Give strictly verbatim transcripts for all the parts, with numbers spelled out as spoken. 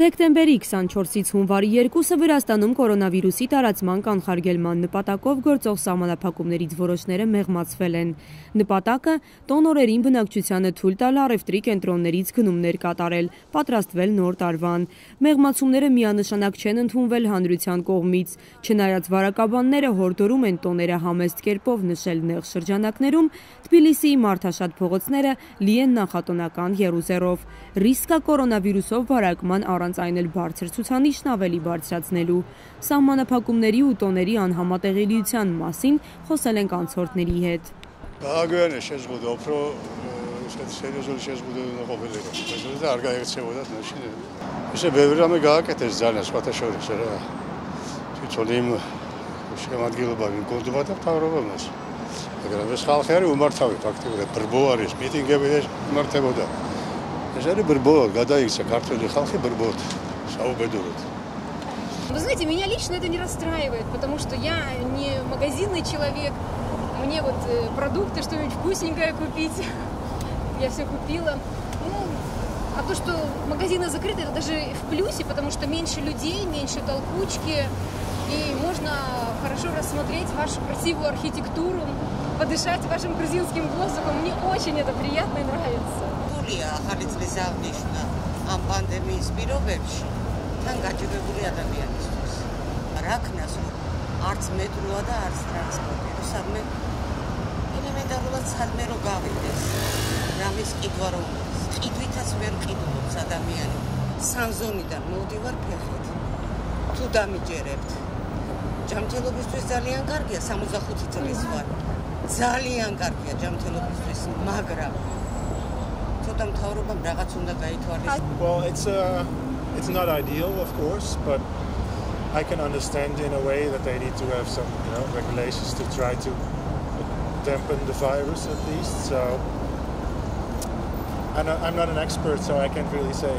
Դեկտեմբերի քսանչորսից հունվարի երկուսը Վրաստանում կորոնավիրուսի տարածման կանխարգելման նպատակով գործող սահմանափակումներից որոշները մեղմացվել են։ Նպատակը տոն օրերին բնակչությանը թույլ տալ առևտրի կենտրոններից գնումներ կատարել, պատրաստվել նոր տարվան։ Մեղմացումները միանշանակ չեն ընդունվել հանրության կողմից, չնայած վարակաբանները հորդորում են տոները համեստ կերպով նշել նեղ շրջանակներում, Թբիլիսիի մարդաշատ փողոցները լի են նախատոնական եռուզեռով։ Ռիսկ կա կորոնավիրուսով վարակման առանց այն էլ բարձր ցուցանիշն ավելի բարձրացնելու։ Սահմանափակումների ու տոների անհամատեղելիության մասին խոսել ենք անցորդների հետ։ Գաղագոյանը շեզգուդը, օպրո սերիոզոլ շեզգուդը նողովել էր, բայց դա արգայեցեվոդատ նաշին է։ Իսկ բևրամը գաղակ է ձալը, սպատաշորը, սերա թույցոլիմ շեմատգիլը բավին կորդուբատավ տավրովում ես։ Ագրավես խալխերը ու մարդավի, պակտիվը, բրբով արիս, միտինգը վեր մարդևոդա։ Это брбот, гадаикся, картофель халхи брбот, саубедурут. Вы знаете, меня лично это не расстраивает, потому что я не магазинный человек. Мне вот продукты, что-нибудь вкусненькое купить, я все купила. Ну, а то, что магазины закрыты, это даже в плюсе, потому что меньше людей, меньше толкучки, и можно хорошо рассмотреть вашу красивую архитектуру, подышать вашим грузинским воздухом. Мне очень это приятно и нравится. ახალი წლის აღნიშვნა ამ პანდემიის პირობებში თან გაჭირებული ადამიანისთვის. რა ქნას არც მეტროა და არც ტრანსპორტი. სადმე ელემენტარულად სადმე რო გავიდეს. რამის ყიდვა რომ ყიდვითაც ვერ ყიდულობს ადამიანი. სანზონიდან მოვდივარ ფეხით. თუ დამიჯერებთ. ჯანმრთელობისთვის ძალიან კარგია სამოცდახუთი წლის ვარ. ძალიან კარგია ჯანმრთელობისთვის, მაგრამ Well, it's uh, it's not ideal, of course, but I can understand in a way that they need to have some, you know, regulations to try to dampen the virus at least. So, I'm not, I'm not an expert, so I can't really say.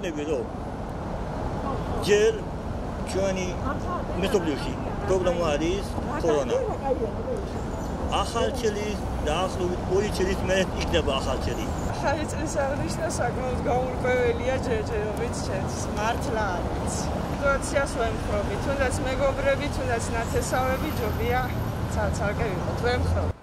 ახალი წლის აღნიშვნა საკმაოდ გაურკვეველია ჯერჯერობით ჩემს მართლა არის. სიტუაციას ვემხრობი, თუნდაც მეგობრები, თუნდაც ნათესავები ჯობია ცალ-ცალკე ვიყოთ, ვემხრობ.